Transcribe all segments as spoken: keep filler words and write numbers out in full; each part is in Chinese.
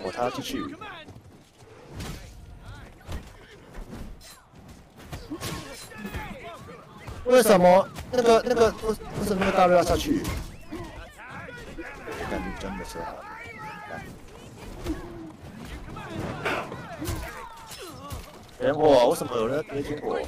哦，他要继续。为什么那个那个为为什么那个大瑞要下去？感觉真的是好。点火？为什么有人没点火？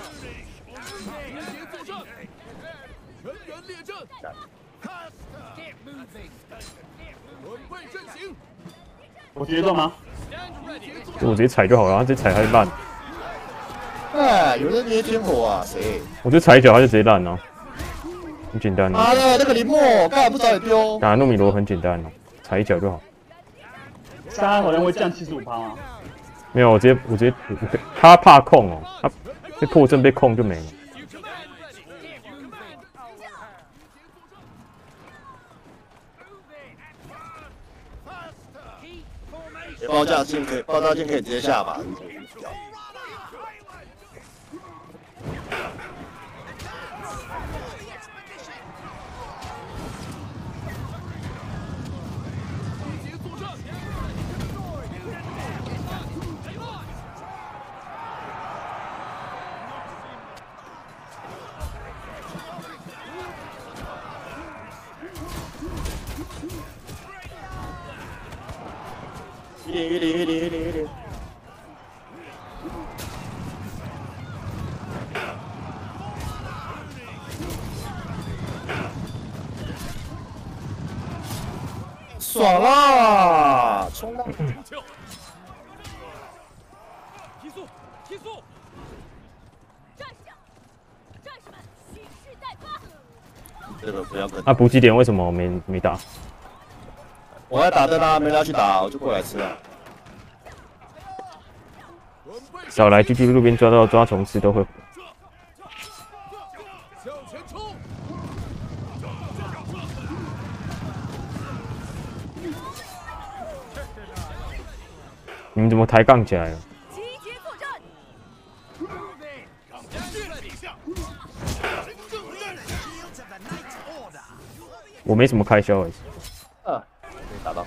我直接动吗？ 就我直接踩就好了，他直接踩他就烂。 哎，有人捏天火啊？谁？ 我就踩一脚他就直接烂了，很简单。 妈的，那个林默，干嘛不早点丢？ 打糯米罗很简单哦，踩一脚就好。 杀好像会降七十五趴吗？ 没有，我直接我直接他怕控哦，他被破阵被控就没了。 爆炸镜可以，爆炸镜可以直接下吧？一零一零一零一零一零，爽啦！冲浪！ 提速！提速！ 战士，战士们，蓄势待发！ 这个不要跟。 那补给点为什么没没打？ 我要打的啦，没拉去打，我就过来吃了。 少来，继续路边抓到抓虫吃都会。你们怎么抬杠起来了？ 集结作战！ 我没什么开销哎。 啊，没打到。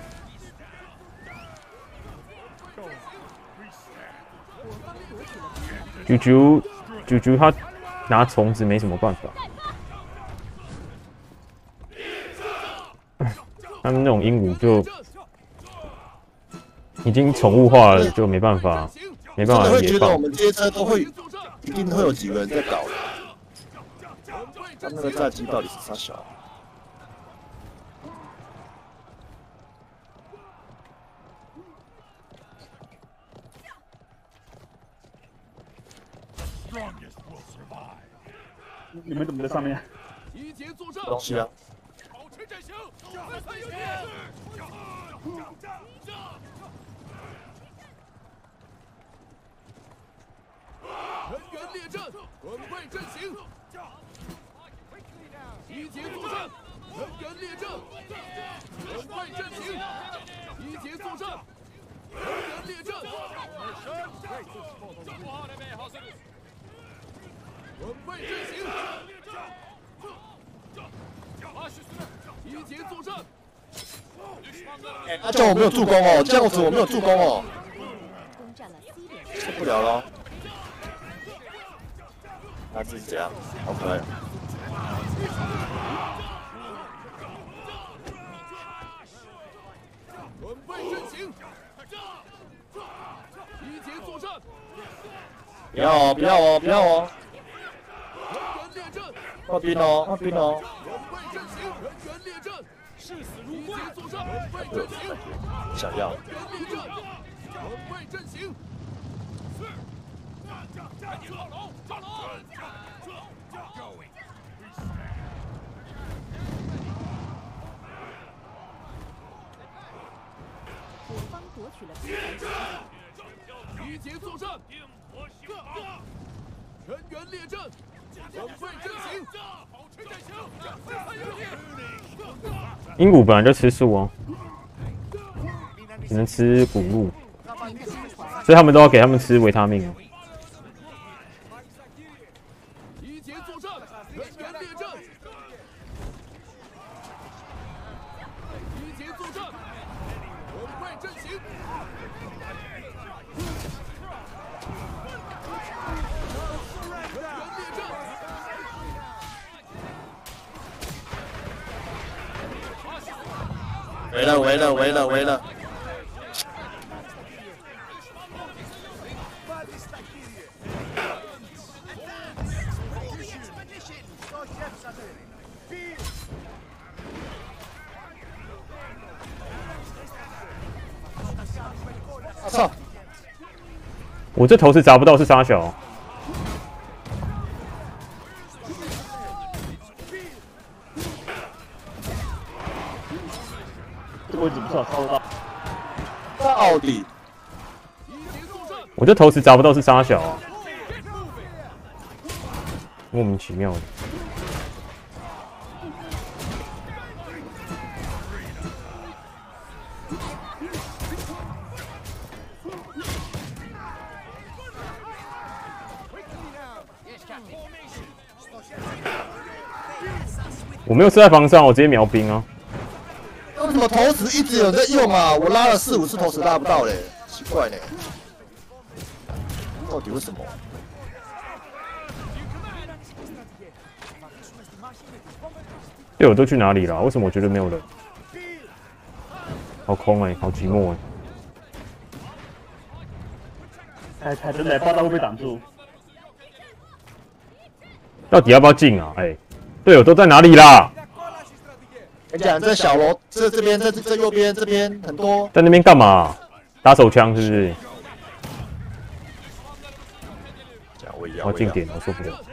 啾啾啾啾，他拿虫子没什么办法。他们那种鹦鹉就已经宠物化了，就没办法，没办法会野放。 觉得我们街车都会，一定会有几个人在搞的。他那个战机到底是啥小？ 你们怎么在上面？ 东西啊！ 人员列阵，准备阵型。集结作战，人员列阵，准备阵型。集结作战，人员列阵。准备阵型。集结作战。 他叫我没有助攻哦，这样子我没有助攻哦，受不了了。他自己怎样？好可爱。 准备阵型。集结作战。 不要哦，不要哦，不要哦！ 人员列阵。 换兵哦，换兵哦！ 准备阵型，人员列阵。视死如归。集结作战，准备阵型。 想要。 人员列阵，准备阵型。是。站住！赵龙，赵龙。 我方夺取了边防集结作战。人员列阵，准备阵型。保持阵型。 鹦鹉本来就吃素哦，只能吃谷物，所以他们都要给他们吃维他命。 集结作战，人员列阵。集结作战，准备阵型。 围了围了围了围了。 我操！ 我这头是砸不到，是沙小。 这个位置不错，抄得到。 到底我这头是砸不到，是沙小、啊，莫名其妙的。 我没有射在房上，我直接瞄兵啊！ 为什么投石一直有人在用啊？我拉了四五次投石拉不到嘞，奇怪嘞，到底为什么？ 队友都去哪里了？为什么我觉得没有人？好空哎、欸，好寂寞哎、 哎，凯真的，报道会被挡住。 到底要不要进啊？哎、欸，队友都在哪里啦？ 跟你讲，这小楼这这边这这右边这边很多， 在那边干嘛？打手枪是不是？ 讲我一样， 哦，进点，我受不了。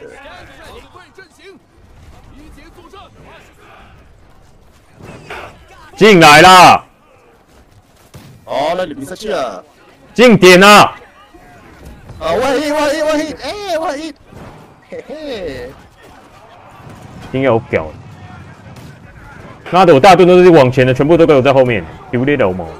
进来啦！ 哦，那你比赛去了。 进点啊！ 啊，万一万一万一，哎，万一，嘿嘿， 应该有屌。妈的，我大盾都是往前的，全部都给我在后面，丢脸的毛。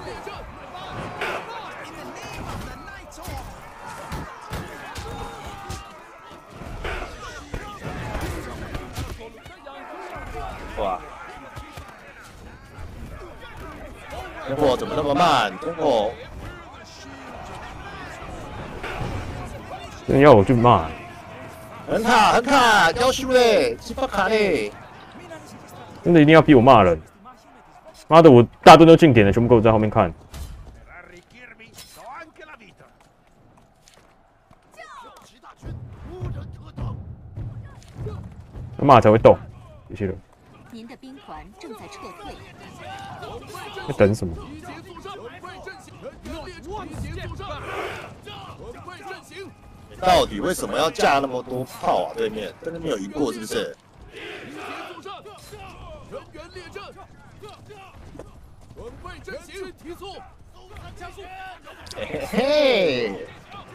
哇！天火怎么那么慢？天火， 真要我去骂？ 很卡很卡，要修嘞，鸡巴卡嘞！ 真的一定要逼我骂人？妈的，我大盾都进点了，全部给我在后面看。骂才会动，有些人。 您的兵团正在撤退。 在等什么？ 你到底为什么要架那么多炮啊？对面真的没有赢过是不是？ 人员列阵，准备阵型，提速，加速。 嘿嘿嘿！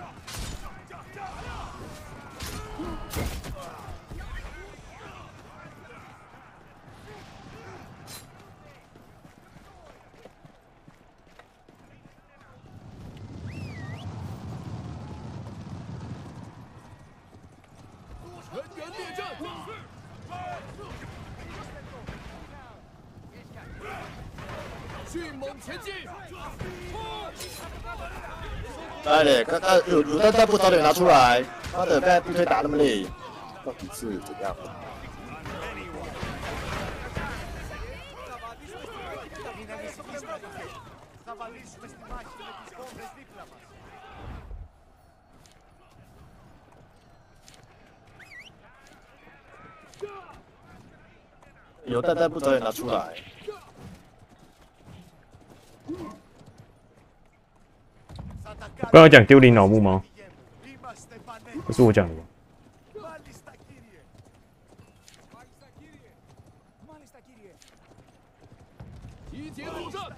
人员列阵，迅猛前进。 来嘞，刚刚有有弹弹不早点拿出来，妈的，刚才部队打那么累，到底是怎样？有弹弹不早点拿出来。 刚刚讲丢领老木吗？不是我讲的吧？ 集结作战，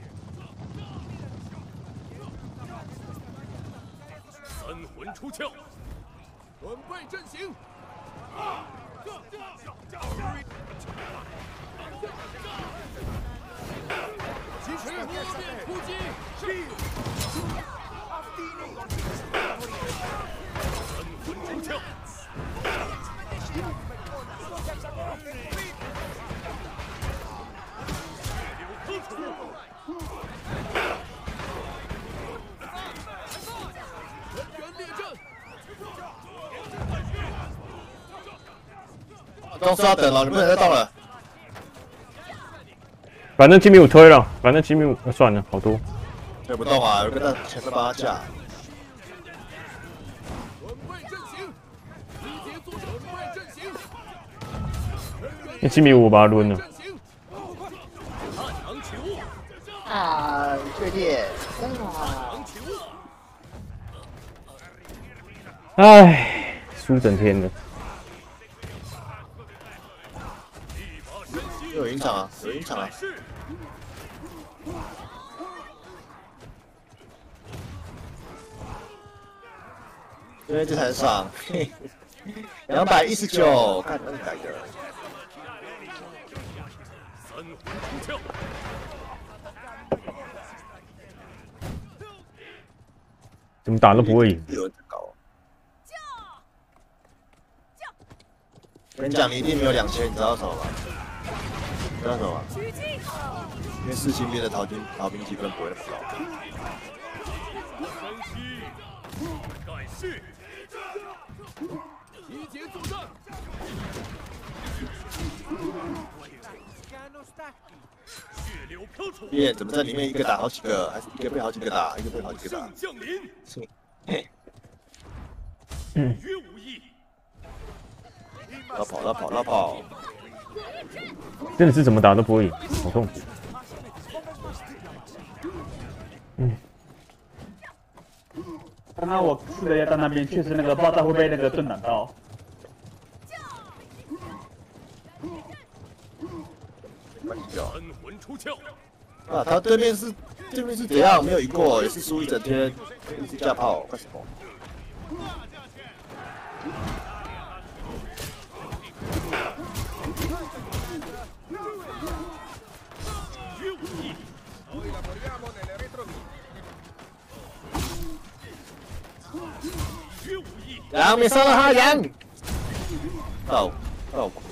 三魂出鞘，准备阵型。及时多面突击，是。三魂出鞘。 公司要等了，你不能再动了。 反正吉米五推了，反正吉米五、呃、算了，好多。 推不动啊，有个在前面帮他架。 准备阵型，集结作战，准备阵型。 那吉米五我把他抡了。 阵型，探囊取物， 啊，确定。 探囊取物。 唉，输整天了。 有影场啊，有影场啊。因为这台上，两百一十九，看能改的。 三魂出鞘。 怎么打都不会赢。 有人在搞。我跟你讲，你一定没有两千，你知道什么吗？你知道什么吗？因为四星兵的逃兵逃兵积分不会那么高。 分析，改序，集结作战。血流飘出， 耶，怎么在里面一个打好几个，还是一个被好几个打，一个被好几个打？ 降临， 是，嘿， 约无益。 老跑，老跑，老跑。 真的是怎么打都不会赢，好痛苦。嗯。 刚刚我试了一下到那边，确实那个爆炸会被那个盾挡到。 三魂出鞘。 啊，他对面是对面是怎样？没有赢过，也是输一整天，一直架炮，干什么？羊，你杀了他，羊！到到